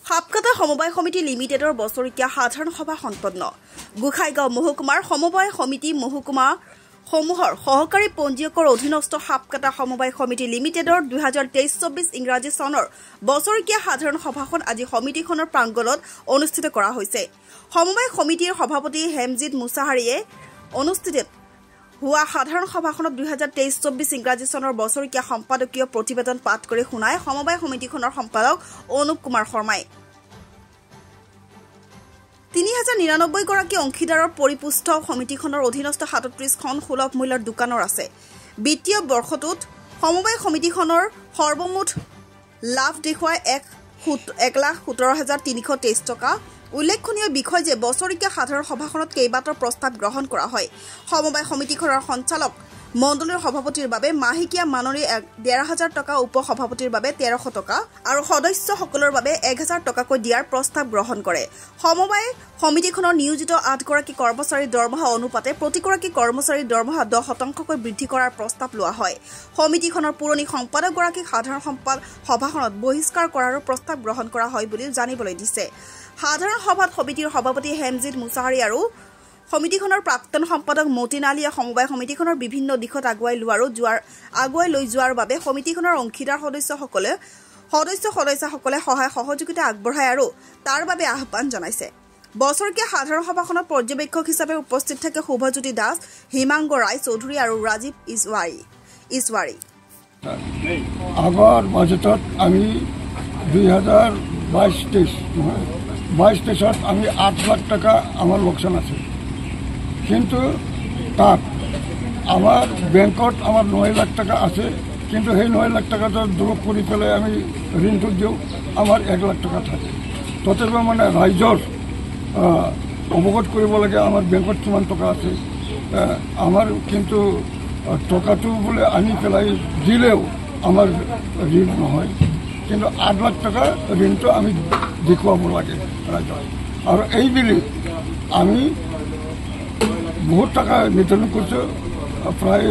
হাপকাটা সমবায় সমিতি লিমিটেডৰ বছৰীয়া সাধাৰণ সভা সম্পন্ন গোসাইগাঁও মহকুমাৰ সমবায় সমিতি মহকুমা সমূহৰ সহকাৰী পঞ্জীয়কৰ অধীনস্থ হাপকাটা সমবায় সমিতি লিমিটেডৰ 2023-24 ইংৰাজী চনৰ বছৰীয়া সাধাৰণ সভাখন আজি সমিতিখনৰ প্ৰাংগণত অনুষ্ঠিত কৰা হৈছে। সমবায় সমিতিৰ সভাপতি হেমজিত মুছাহাৰীয়ে অনুষ্ঠিত হোৱা সাধাৰণ সভাখনত 2023-24 ইংৰাজী চনৰ বছৰীয়া সম্পাদকীয় প্ৰতিবেদন পাঠ কৰি শুনাই সমবায় সমিতিখনৰ সম্পাদক অনুপ কুমাৰ শৰ্মাই 3099 গৰাকী অংশীদাৰৰ পৰিপুষ্ট সমিতিখনৰ অধীনস্থ 37খন সুলভ মূল্যৰ দোকানৰ আছে। বিত্তীয় বৰ্ষটোত সমবায় সমিতিখনৰ সৰ্বমুঠ লাভ দেখুৱাই 1,17,323 টকা। উল্লেখনীয় বিষয় যে বছৰীয়া সাধাৰণ সভাখনত কেইবাটাও প্ৰস্তাৱ গ্ৰহণ কৰা হয়। সমবায় সমিতিখনৰ সঞ্চালক মণ্ডলীৰ সভাপতিৰ বাবে মাহেকীয়া মাননী 1,500 টকা, উপ সভাপতিৰ বাবে 1,300 টকা আৰু সদস্যসকলৰ বাবে 1,000 টকাকৈ দিয়াৰ প্ৰস্তাৱ গ্ৰহণ কৰে। সমবায় সমিতিখনৰ নিয়োজিত 8 গৰাকী কৰ্মচাৰীৰ দৰমহা অনুপাতে প্ৰতিগৰাকী কৰ্মচাৰীৰ দৰমহা 10% বৃদ্ধি কৰাৰ প্ৰস্তাৱ লোৱা হয়। সমিতিখনৰ পুৰণি সম্পাদকগৰাকীক সাধাৰণ সভাখনত বহিষ্কাৰ কৰাৰো প্ৰস্তাৱ গ্ৰহণ কৰা হয় বুলি জানিবলৈ দিছে। সাধাৰণ সভাত সমিতিৰ সভাপতি হেমজিত মুছাহাৰী আৰু সমিতিখনৰ প্ৰাক্তন সম্পাদক মতিন আলীয়ে সমবায় সমিতিখনৰ বিভিন্ন দিশত আগুৱাই লৈ যোৱাৰ বাবে সমিতিখনৰ অংশীদাৰ সদস্যসকলে সহায় সহযোগিতা আগবঢ়ায় আৰু তাৰ বাবে আহ্বান জনাইছে। বছৰীয়া সাধাৰণ সভাখনত পৰ্যবেক্ষক হিচাপে উপস্থিত থাকে শুভজ্যোতি দাস, হিমাংগ ৰায় চৌধুৰী আৰু ৰাজীৱ ইছৱাৰী। আগৰ বাজেটত আমি 2022-23 আমি 8 লাখ টাকা আমাৰ লোকচান আছে, কিন্তু তাত আমাৰ বেংকত আমাৰ 9 লাখ টাকা আছে, কিন্তু সেই 9 লাখ টাকাটো যোগ কৰি পেলাই আমি ঋণটো দিওঁ, আমাৰ 1 লাখ টাকা থাকে। তথাপিও মানে ৰাইজৰ অৱগত কৰিব লাগে আমাৰ বেংকত কিমান টকা আছে। আমাৰ কিন্তু টকাটো বোলে আনি পেলাই দিলেও আমাৰ ঋণ নহয়, কিন্তু 8 লাখ টকা ঋণটো আমি দেখুৱাব লাগে ৰাইজক। আৰু এইবুলি আমি বহুত টকা নিৰ্ধাৰণ কৰিছোঁ, প্ৰায়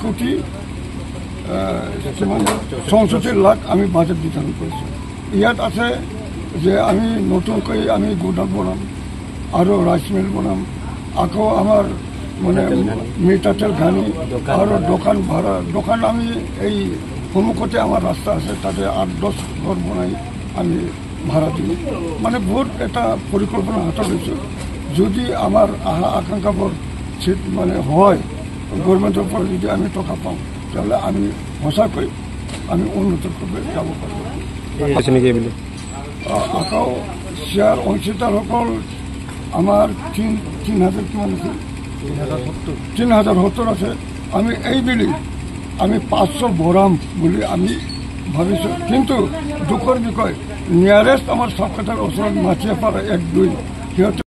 2,64 লাখ আমি বাজেট নিৰ্ধাৰণ কৰিছোঁ। ইয়াত আছে যে আমি নতুনকৈ আমি গোদাম বনাম আৰু ৰাইচ মিল বনাম, আকৌ আমাৰ মানে মিঠাতেল ঘানি আৰু দোকান ভাড়া, দোকান আমি এই সন্মুখতে আমাৰ ৰাস্তা আছে, তাতে 8-10 ঘৰ বনাই আমি ভাড়া দিওঁ। মানে বহুত এটা পৰিকল্পনা হাতত লৈছোঁ। যদি আমাৰ আশা আকাংক্ষাবোৰ মানে হয়, গভৰ্ণমেণ্টৰ পৰা যদি আমি টকা পাওঁ, তেতিয়াহ'লে আমি সঁচাকৈ আমি উন্নতৰ বাবে যাব পাৰোঁ। আকৌ শ্বেয়াৰ অংশীদাৰসকল আমাৰ 3,000 কিমান আছে, 3,070 আছে। আমি এইবুলি আমি 500 বঢ়াম বুলি আমি ভাবিছোঁ, কিন্তু দুখৰ বিষয় নিয়াৰেষ্ট আমাৰ চবকেইটাৰ ওচৰত মাটিয়াপাৰা 1-2 সিহঁতে